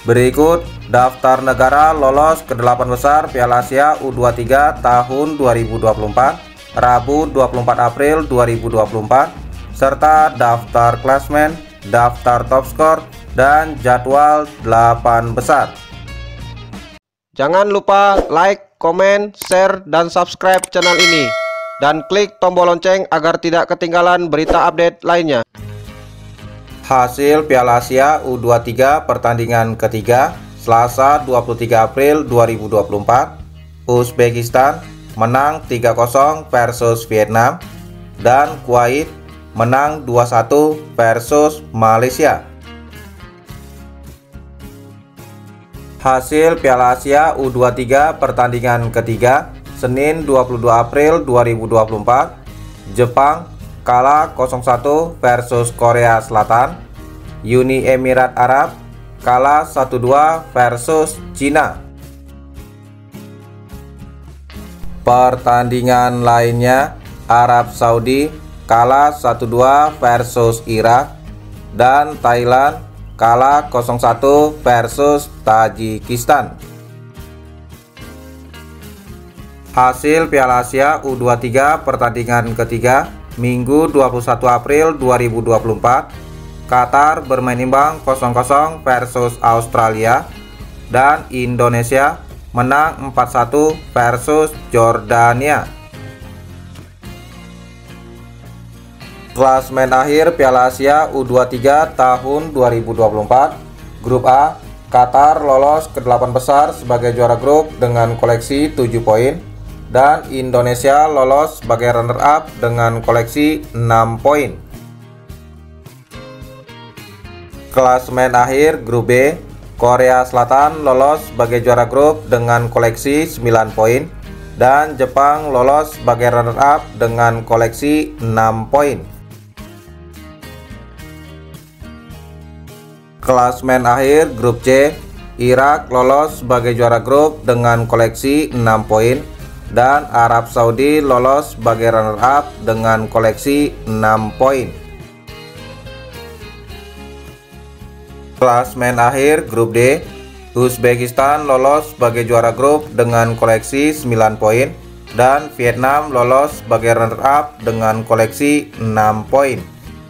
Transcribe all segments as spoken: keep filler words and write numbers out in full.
Berikut daftar negara lolos ke delapan besar Piala Asia U dua puluh tiga tahun dua ribu dua puluh empat, Rabu dua puluh empat April dua ribu dua puluh empat, serta daftar klasmen, daftar top skor, dan jadwal delapan besar. Jangan lupa like, komen, share, dan subscribe channel ini. Dan klik tombol lonceng agar tidak ketinggalan berita update lainnya. Hasil Piala Asia U dua puluh tiga pertandingan ketiga Selasa dua puluh tiga April dua ribu dua puluh empat. Uzbekistan menang tiga kosong versus Vietnam, dan Kuwait menang dua satu versus Malaysia. Hasil Piala Asia U dua puluh tiga pertandingan ketiga Senin dua puluh dua April dua ribu dua puluh empat. Jepang kalah nol satu versus Korea Selatan. Uni Emirat Arab kalah satu dua versus Cina. Pertandingan lainnya, Arab Saudi kalah satu dua versus Irak, dan Thailand kalah nol satu versus Tajikistan. Hasil Piala Asia U dua puluh tiga pertandingan ketiga Minggu dua puluh satu April dua ribu dua puluh empat. Qatar bermain imbang nol nol versus Australia, dan Indonesia menang empat satu versus Jordania. Klasmen akhir Piala Asia U dua puluh tiga tahun dua ribu dua puluh empat. Grup A, Qatar lolos ke delapan besar sebagai juara grup dengan koleksi tujuh poin, dan Indonesia lolos sebagai runner-up dengan koleksi enam poin. Klasmen akhir Grup B, Korea Selatan lolos sebagai juara grup dengan koleksi sembilan poin, dan Jepang lolos sebagai runner-up dengan koleksi enam poin. Klasmen akhir Grup C, Irak lolos sebagai juara grup dengan koleksi enam poin, dan Arab Saudi lolos sebagai runner-up dengan koleksi enam poin. Klasmen akhir Grup D, Uzbekistan lolos sebagai juara grup dengan koleksi sembilan poin, dan Vietnam lolos sebagai runner-up dengan koleksi enam poin.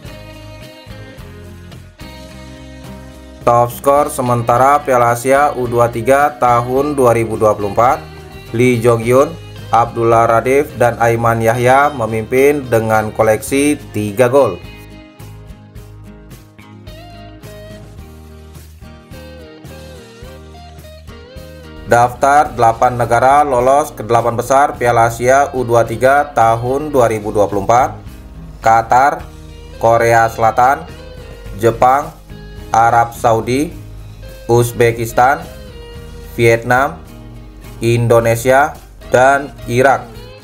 Top skor sementara Piala Asia U dua puluh tiga tahun dua ribu dua puluh empat, Lee Jong-hyun, Abdullah Radif, dan Aiman Yahya memimpin dengan koleksi tiga gol. Daftar delapan negara lolos ke delapan besar Piala Asia U dua puluh tiga tahun dua ribu dua puluh empat. Qatar, Korea Selatan, Jepang, Arab Saudi, Uzbekistan, Vietnam, Indonesia, dan Irak.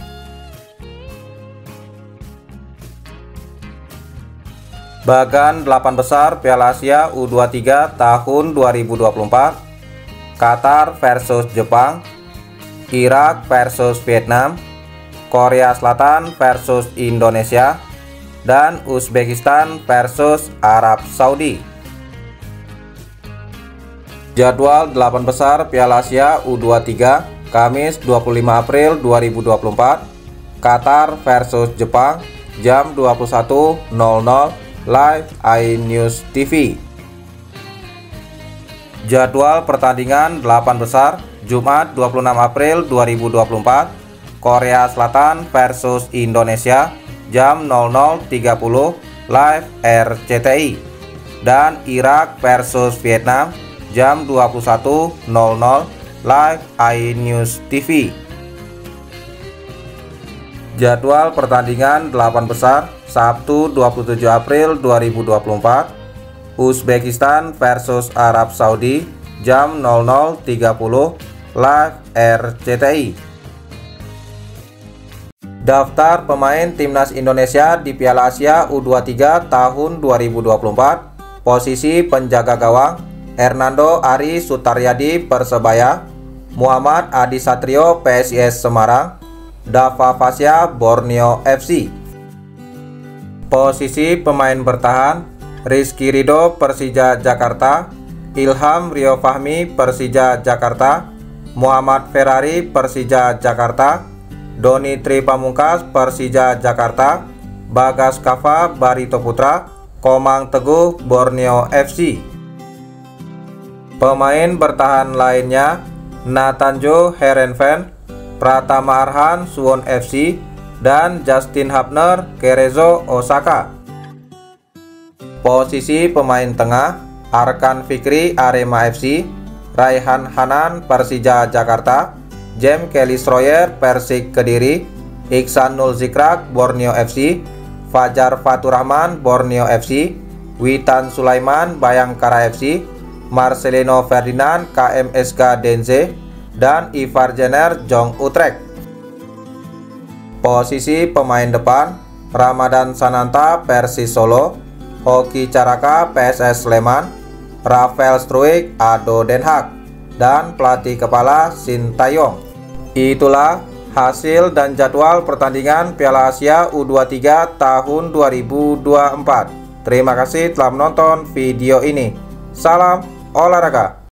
Bagan delapan besar Piala Asia U dua puluh tiga tahun dua ribu dua puluh empat. Qatar versus Jepang, Irak versus Vietnam, Korea Selatan versus Indonesia, dan Uzbekistan versus Arab Saudi. Jadwal delapan besar Piala Asia U dua puluh tiga Kamis dua puluh lima April dua ribu dua puluh empat. Qatar versus Jepang jam dua puluh satu nol nol live iNews T V. Jadwal pertandingan delapan besar Jumat dua puluh enam April dua ribu dua puluh empat. Korea Selatan versus Indonesia jam nol nol tiga puluh live R C T I, dan Irak versus Vietnam jam dua puluh satu nol nol live iNews T V. Jadwal pertandingan delapan besar Sabtu dua puluh tujuh April dua ribu dua puluh empat. Uzbekistan versus Arab Saudi jam nol nol tiga puluh live R C T I. Daftar pemain timnas Indonesia di Piala Asia U dua puluh tiga tahun dua ribu dua puluh empat. Posisi penjaga gawang: Hernando Ari Sutaryadi Persebaya, Muhammad Adi Satrio P S I S Semarang, Dava Fasya Borneo F C. Posisi pemain bertahan: Rizky Ridho Persija Jakarta, Ilham Rio Fahmi Persija Jakarta, Muhammad Ferrari Persija Jakarta, Doni Tri Pamungkas Persija Jakarta, Bagas Kava Barito Putra, Komang Teguh Borneo F C. Pemain bertahan lainnya Natanjo Herenven, Pratama Arhan Suwon F C, dan Justin Hapner Cerezo Osaka. Posisi pemain tengah Arkan Fikri Arema F C, Raihan Hanan Persija Jakarta, James Kelly Stroyer Persik Kediri, Iksan Nul Zikrak Borneo F C, Fajar Faturrahman Borneo F C, Witan Sulaiman Bayangkara F C, Marcelino Ferdinand K M S K Denze, dan Ivar Jenner Jong Utrecht. Posisi pemain depan Ramadan Sananta Persis Solo, Hoki Caraka P S S Sleman, Rafael Struijk Ado Den Haag, dan pelatih kepala Shin Tae-yong. Itulah hasil dan jadwal pertandingan Piala Asia U dua puluh tiga tahun dua ribu dua puluh empat. Terima kasih telah menonton video ini. Salam olahraga.